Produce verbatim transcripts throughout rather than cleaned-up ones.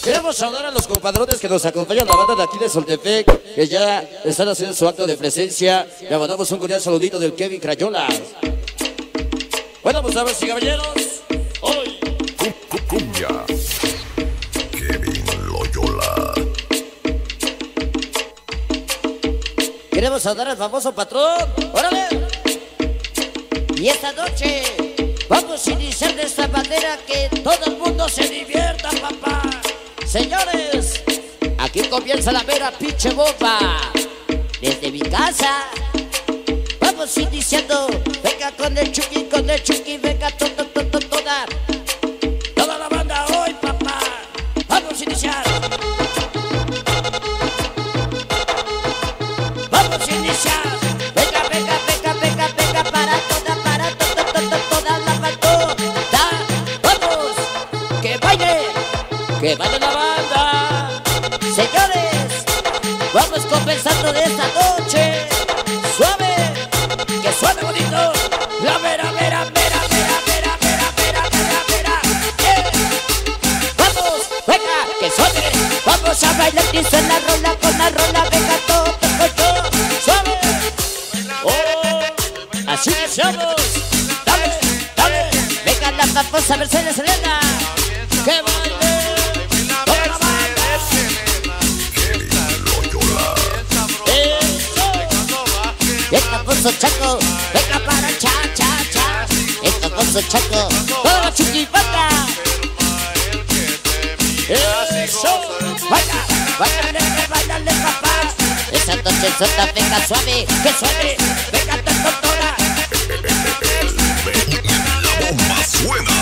Queremos saludar a los compadrones que nos acompañan, la banda de aquí de Soltepec, que ya están haciendo su acto de presencia. Le mandamos un cordial saludito del Kevin Crayola. Bueno, pues a ver si caballeros, hoy Cumbia Kevin Loyola. queremos saludar al famoso patrón. ¡Órale! Y esta noche vamos a iniciar de esta manera que todo el mundo se divierta, papá. Señores, aquí comienza la mera pinche bomba. Desde mi casa vamos iniciando. Venga con el Chucky, con el Chucky, venga todo, todo, toda Toda la banda hoy, papá. Vamos a iniciar. Vamos a iniciar. Venga, venga, venga, venga, venga, para toda, para toda, toda, toda la banda. Vamos, que baile, que baile la banda. Señores, vamos comenzando de esta noche. Suave, que suene bonito. La vera, vera, vera, vera, vera, vera, vera, vera, vera. Eh. Vamos, venga, que suene. Vamos a bailar, dice la rola con la rola, venga todo, todo, todo. Suave. Oh, así iniciamos. Dale, dale. Venga la famosa Mercedes Elena. Que baile. Toda la banda. Kevin Loyola. El famoso Chaco, venga para cha, cha, cha. El famoso Chaco, toda la chiquipata. Eso, baila, bailale, bailale, papá. Esa noche sota, venga suave, que suave, venga tanto toda. La bomba suena.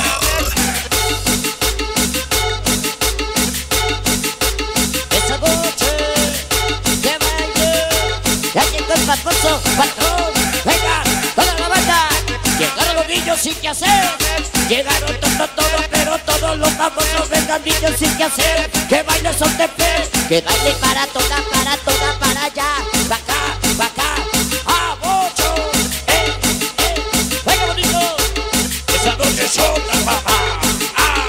Esa noche, que baile. Ya llegó el famoso patrón, venga, toda la banda. Llegaron los niños sin que hacer. Llegaron todo, todo, pero todos los famosos vengan niños sin que hacer. Que baile Soltepec, que baile para toda, para toda, para allá. Pa' acá, pa' acá, a bocho. Eh, eh, venga bonito. Esa noche sota, papá. Ah.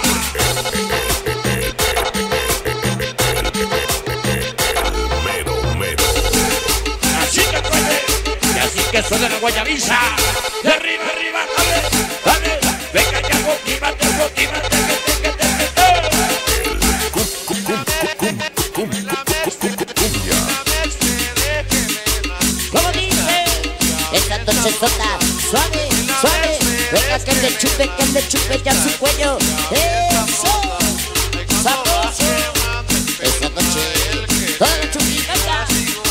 Mero, mero. Así que suene, y así que suene la guayabisa. De arriba, arriba, dale, dale. Venga ya, motívate, motívate, que te, que te, que te. Cum, cum, cum, cum, cum, cum, cum, cum, cumbia. Como dice, esta noche sota, suave, suave. Venga que le chupe, que le chupe ya su cuello. Eso, sabroso. Esta noche, toda la chupicata.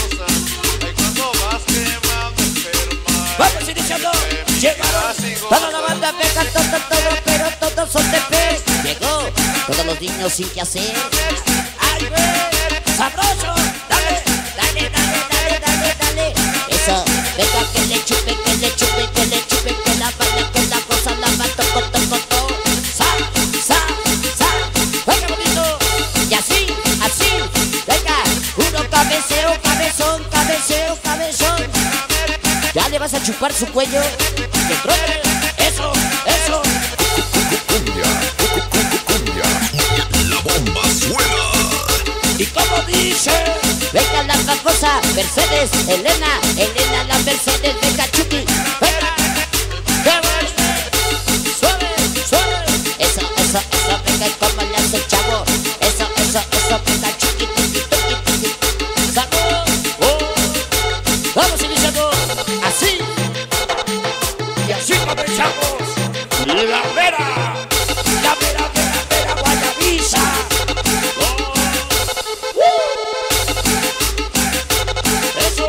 Vamos iniciando, llegaron toda la banda, venga todo, todo, pero todos son de pez. Llegó, todos los niños sin que hacer. ¡Ay, güey! ¡Sabroso! ¡Dale, dale, dale, dale, dale, dale! Eso, venga que le chupe, que le chupe, que le chupe, que la baila, que la cosa la va, toco, toco, toco. ¡Sa, sa, sa! ¡Venga bonito! Y así, así, venga, uno cabeceo, cabezón, cabeceo, cabezón. Ya le vas a chupar su cuello. ¡Que truene! ¡Eso! ¡Eso! Cumbia, cumbia. La bomba suena. Y como dice, venga la famosa Mercedes Elena, Elena la Mercedes, venga Chucky, venga, que baile, suave, suave. Eso, eso, eso, venga y como le hace el chavo. Eso, eso, eso, venga Chucky, Chucky, Chucky, Chucky. Sacó, oh. Vamos iniciando, así. Y así comenzamos. La vera, la vera, vera, vera, guayabisa. Oh. Eso.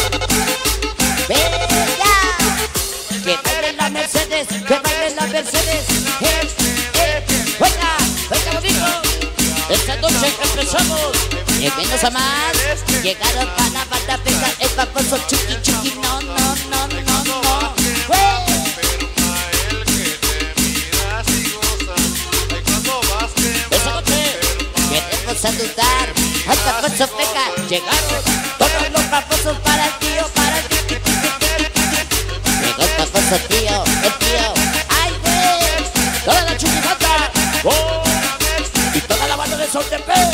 Venga, que baile la Mercedes, que baile la Mercedes. Eh, eh, venga, venga bonito. Esta noche que empezamos, de menos a más, llegaron para la banda, venga el famoso Chucky, Chucky, no, no, no, no, no. ¡Wey! Esta noche queremos saludar al famoso Peca. Llegaron todos los famosos para el tío, para el tío. Llegó el famoso tío, el tío. ¡Ay, güey! Toda la chupimata. ¡Oh! Y toda la banda de Soltepec.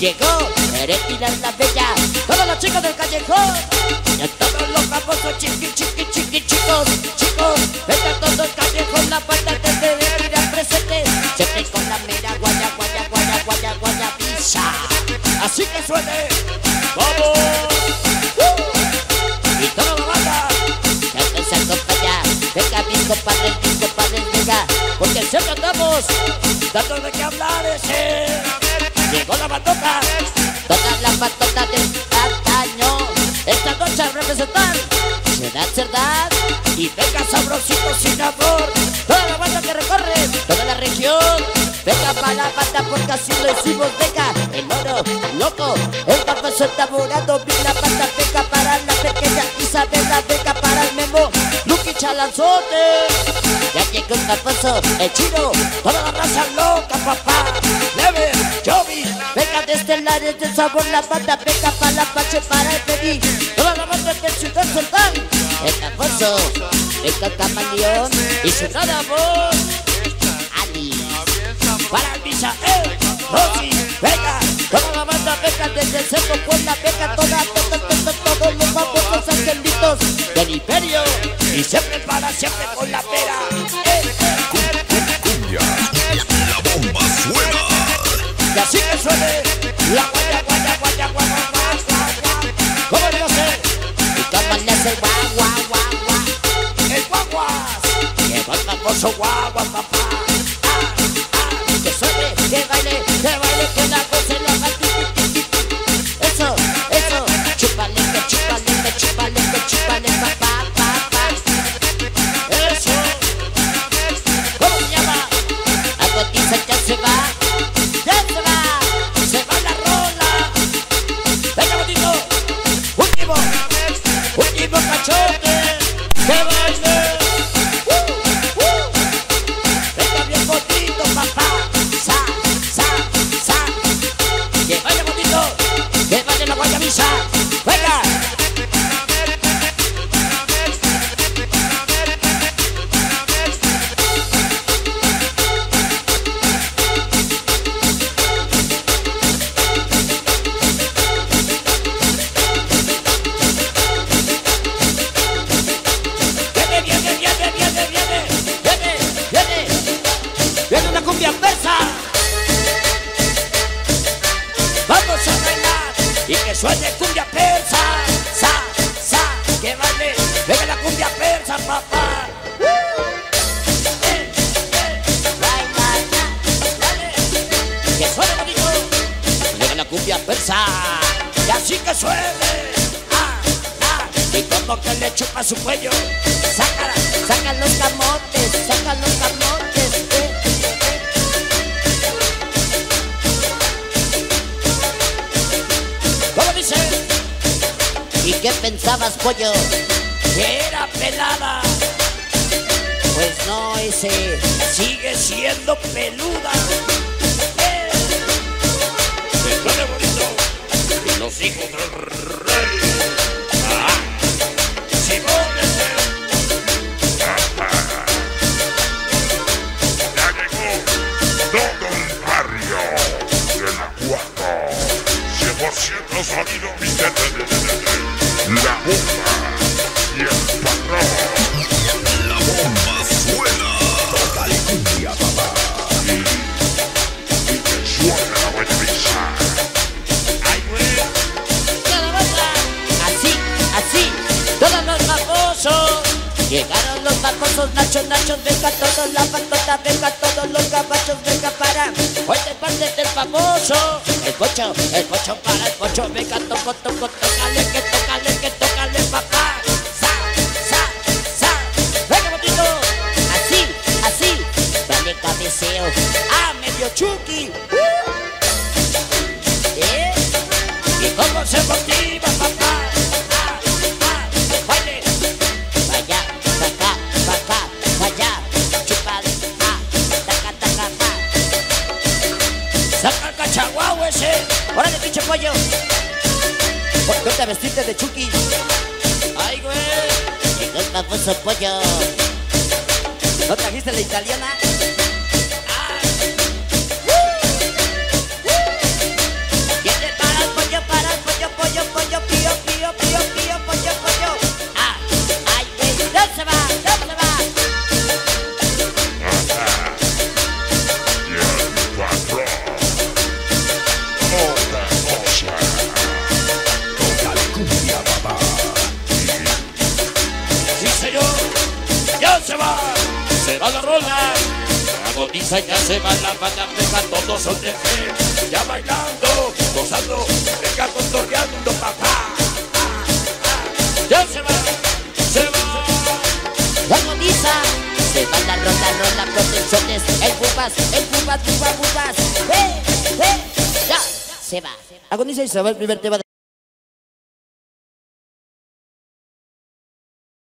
Llegó Eretina la bella, todos los chicos del callejón, y todos los famosos chiqui, chiqui, chiqui, chicos, chicos, venga todo el callejón, la banda de Eretina presente, siempre con la mera guaya, guaya, guaya, guaya, guaya, pisa. Así que suene, ¡vamos! ¡Uh! Y toda la banda, que nos acompaña, venga mis compadres, mis compadres, venga, porque siempre andamos dando de qué hablar ese. Llegó la bandota, todas las bandotas del antaño, esta noche a representar Ciudad Cerdán y venga sabrosito sin amor, toda la banda que recorre toda la región, venga para la banda porque así lo hicimos, venga el oro loco, el barboso enamorado, vi la banda, venga para la pequeña Isabela, venga para el Memo, Luqui Chalanzote, ya llegó el barboso, el chino, toda la raza loca, papá, Never, Jovi, venga de estelares del sabor, la banda, venga para la pache, para el pedí, toda la banda de Ciudad Cerdán, el barboso, venga el camaleón y su nada voz, Ali, para el Misael, Rosy, venga, toda la banda, venga desde el centro, Puebla, venga toda, toda, toda, todos los famosos angelitos del imperio, y siempre para siempre con la pera, eh, Cumbia, la bomba suena. y así que suene la guaya, guaya, guaya, guaya, guaya, guaya, ¿cómo no sé? Y cómo le hace guau, guau, guau, guau, el guaguas, llegó el famoso guagua, papá, ah, ah, que suene, que baile, que baile, que la goce, la bati, eso, eso, chúpale, que chúpale, que chúpale, que chúpale, papá, papá, eso, ¿cómo se llama? Algo dice que se va. ¡Ya se va! ¡Se va la rola! ¡Venga, bonito! ¡Último! ¡Último cachote! ¡Que baile! ¡Uh! ¡Uh! ¡Venga bien bonito, papá! ¡Sa! ¡Sa! ¡Sa! ¡Que baile bonito! ¡Que baile la guayabisa! ¡Venga! ¡Viene una cumbia persa! ¡Vamos a bailar! ¡Y que suene cumbia persa! ¡Sa! ¡Sa! ¡Que baile! ¡Venga la cumbia persa, papá! ¡Uh! ¡Eh! ¡Eh! ¡Baila! ¡Dale! ¡Que suene bonito! ¡Venga la cumbia persa! ¡Y así que suene! ¡Ah! ¡Ah! Y como que le chupa su cuello, ¡sácala! ¡Saca los camotes! ¡Saca los camotes! ¡Eh! ¿Cómo dice? ¿Y qué pensabas, pollo? ¿Que era pelada? Pues no, ese sigue siendo peluda. ¡Eh! Se pone bonito. Y los hijos del rey. ¡Ah! ¡Simón ese! Ya llegó todo el barrio de la cuatro. cien por ciento sonido mister La bomba y el patrón. La bomba suena. Toca la cumbia, papá. Y, y que suena la guayabisa. ¡Ay, güey! ¡Toda la banda! Así, así, todos los famosos. Llegaron los famosos, nachos, nachos, venga todos la bandota, venga todos los cabachos, venga para. Hoy de parte del famoso. El pocho, el pocho para el pocho, venga, toco, toco, tócale, que tócale, que tócale, papá. Sa, sa, sa, venga, bonito. Así, así, dale cabeceo. Ah, medio chuki. Uh. ¿Eh? ¿Y cómo se motiva, papá? Ah, ah, baile. Vaya, saca, vaca, vaya, chupale, ah, taca, taca, ah. Saca el cachaguau ese. Órale, pinche pollo. ¿Por qué te vestiste de Chucky? Ay, güey. Llegó el famoso pollo. ¿No trajiste la italiana? Ay. Uh, uh. rola. Agoniza y ya se va la banda, venga, todos son de fe. Ya bailando, gozando, venga, contorneando, papá. Ya se va, se va. Agoniza, se va la rola, rola, protecciones, el bubas, el bubas, bubas, bubas. ¡Eh, eh! Ya, se va. Agoniza y se va el primer tema de